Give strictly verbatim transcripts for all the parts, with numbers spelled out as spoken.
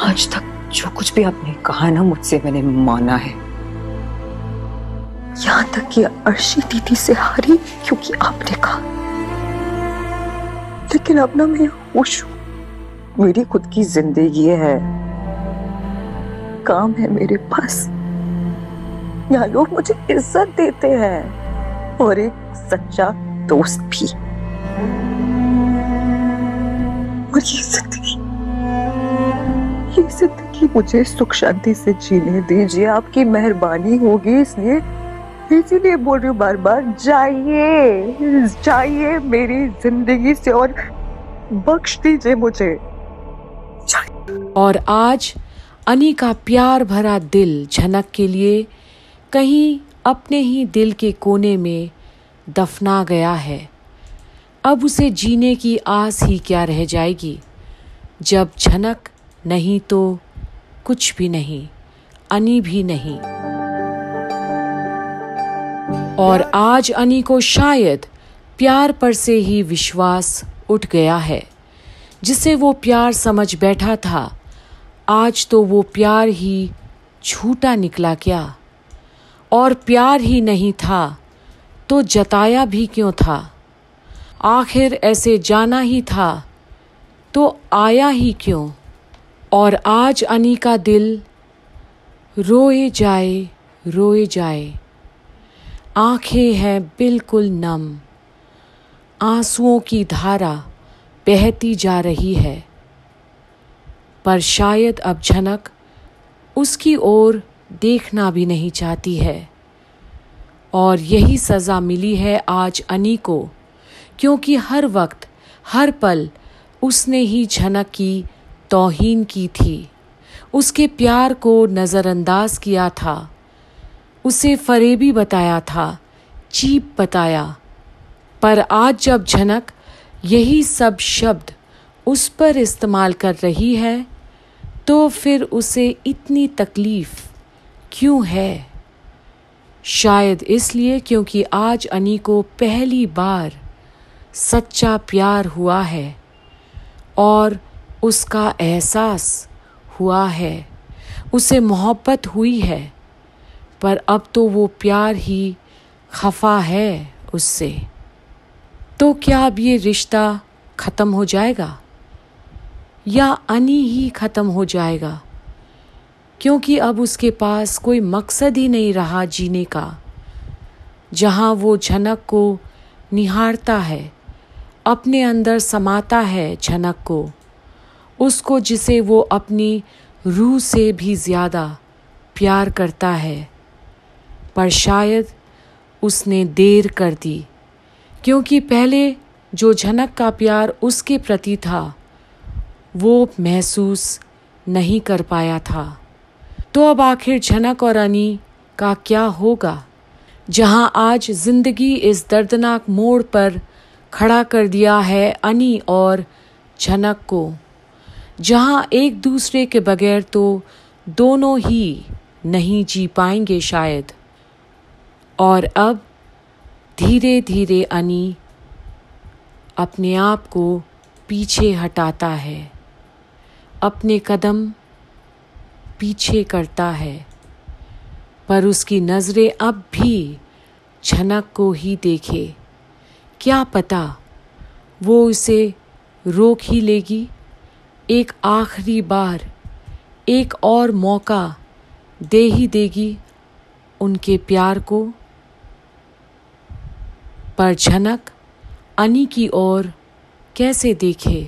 आज तक जो कुछ भी आपने कहा ना मुझसे मैंने माना है, यहां तक कि अर्शी दीदी से हारी क्योंकि आपने कहा। लेकिन अब ना मैं खुश हूं, मेरी खुद की जिंदगी है, काम है मेरे पास, यहाँ लोग मुझे इज्जत देते हैं और एक सच्चा दोस्त भी। और ये जिंदगी ये जिंदगी मुझे सुख शांति से जीने दीजिए, आपकी मेहरबानी होगी। इसलिए इसीलिए बोल रही हूँ बार बार, जाइए जाइए मेरी जिंदगी से और बख्श दीजिए मुझे। और आज अनी का प्यार भरा दिल झनक के लिए कहीं अपने ही दिल के कोने में दफना गया है। अब उसे जीने की आस ही क्या रह जाएगी। जब झनक नहीं तो कुछ भी नहीं, अनी भी नहीं। और आज अनी को शायद प्यार पर से ही विश्वास उठ गया है। जिसे वो प्यार समझ बैठा था, आज तो वो प्यार ही झूठा निकला क्या। और प्यार ही नहीं था तो जताया भी क्यों था। आखिर ऐसे जाना ही था तो आया ही क्यों। और आज अनी का दिल रोए जाए रोए जाए, आंखें हैं बिल्कुल नम, आंसुओं की धारा बहती जा रही है। पर शायद अब झनक उसकी ओर देखना भी नहीं चाहती है। और यही सज़ा मिली है आज अनी को, क्योंकि हर वक्त हर पल उसने ही झनक की तौहीन की थी, उसके प्यार को नज़रअंदाज किया था, उसे फरेबी बताया था, चीप बताया। पर आज जब झनक यही सब शब्द उस पर इस्तेमाल कर रही है तो फिर उसे इतनी तकलीफ क्यों है। शायद इसलिए क्योंकि आज अनी को पहली बार सच्चा प्यार हुआ है और उसका एहसास हुआ है, उसे मोहब्बत हुई है। पर अब तो वो प्यार ही खफा है उससे। तो क्या अब ये रिश्ता ख़त्म हो जाएगा या अनी ही ख़त्म हो जाएगा, क्योंकि अब उसके पास कोई मकसद ही नहीं रहा जीने का। जहाँ वो झनक को निहारता है, अपने अंदर समाता है झनक को, उसको जिसे वो अपनी रूह से भी ज़्यादा प्यार करता है। पर शायद उसने देर कर दी, क्योंकि पहले जो झनक का प्यार उसके प्रति था वो महसूस नहीं कर पाया था। तो अब आखिर झनक और अनी का क्या होगा, जहां आज जिंदगी इस दर्दनाक मोड़ पर खड़ा कर दिया है अनी और झनक को, जहां एक दूसरे के बगैर तो दोनों ही नहीं जी पाएंगे शायद। और अब धीरे धीरे अनी अपने आप को पीछे हटाता है, अपने कदम पीछे करता है। पर उसकी नज़रें अब भी झनक को ही देखे। क्या पता वो उसे रोक ही लेगी, एक आखिरी बार एक और मौका दे ही देगी उनके प्यार को। पर झनक अनी की ओर कैसे देखे।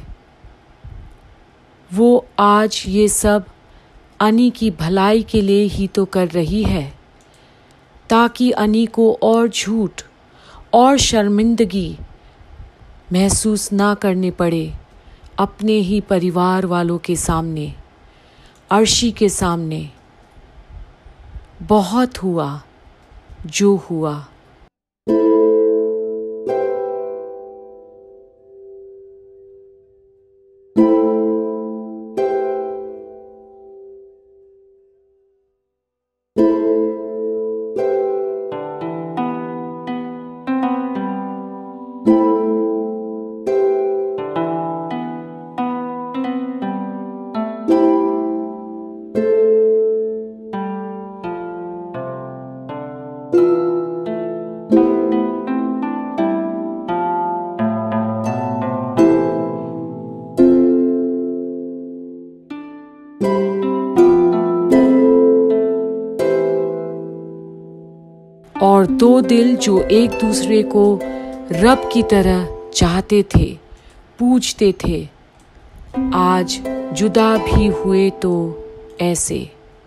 वो आज ये सब अनी की भलाई के लिए ही तो कर रही है, ताकि अनी को और झूठ और शर्मिंदगी महसूस ना करने पड़े अपने ही परिवार वालों के सामने, अर्शी के सामने। बहुत हुआ जो हुआ। और दो दिल जो एक दूसरे को रब की तरह चाहते थे, पूजते थे, आज जुदा भी हुए तो ऐसे।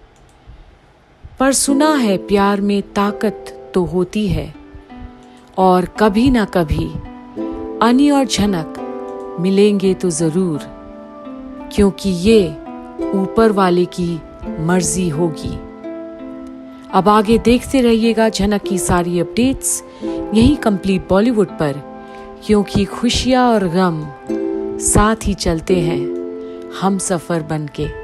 पर सुना है प्यार में ताकत तो होती है, और कभी ना कभी अनी और झनक मिलेंगे तो जरूर, क्योंकि ये ऊपर वाले की मर्जी होगी। अब आगे देखते रहिएगा झनक की सारी अपडेट्स यही कंप्लीट बॉलीवुड पर, क्योंकि खुशियां और गम साथ ही चलते हैं हम सफर बनके।